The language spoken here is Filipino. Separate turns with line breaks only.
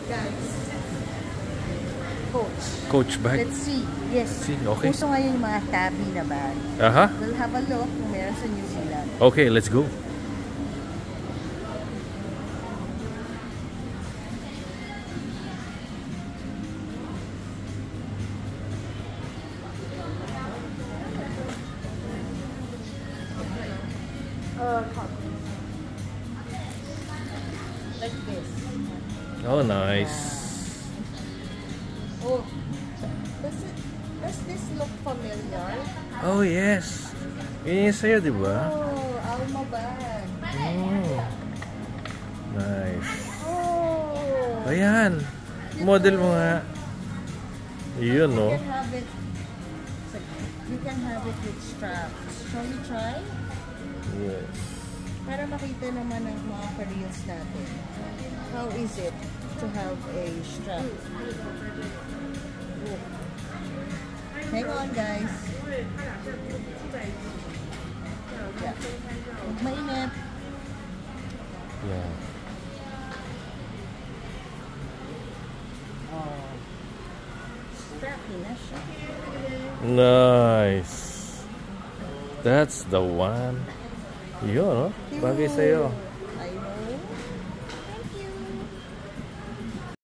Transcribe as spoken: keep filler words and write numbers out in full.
Guys. Coach.
Coach bag?
Let's see. Yes.
See, okay.
Puso ngayon yung mga tabby na bag.
Aha.
We'll have a look kung meron sa New Zealand.
Okay, let's go.
Uh, like this.
Oh, nice.
Oh, does it, does this look familiar?
Oh, yes. Yun yung sa'yo, di ba?
Oh, Alma bag.
Oh. Nice.
Oh.
Ayan. Model mo nga. Yun, no?
You can have it. You can have it with straps. Shall we try?
Yes.
Para makita naman ng mga ka-reels natin. How is it to have a strap? Oh. Hang on, guys. Yeah. Huwag mainit.
Yeah.
Oh. Strappy na siya.
Nice. That's the one. Yun, no? Bagay sa'yo.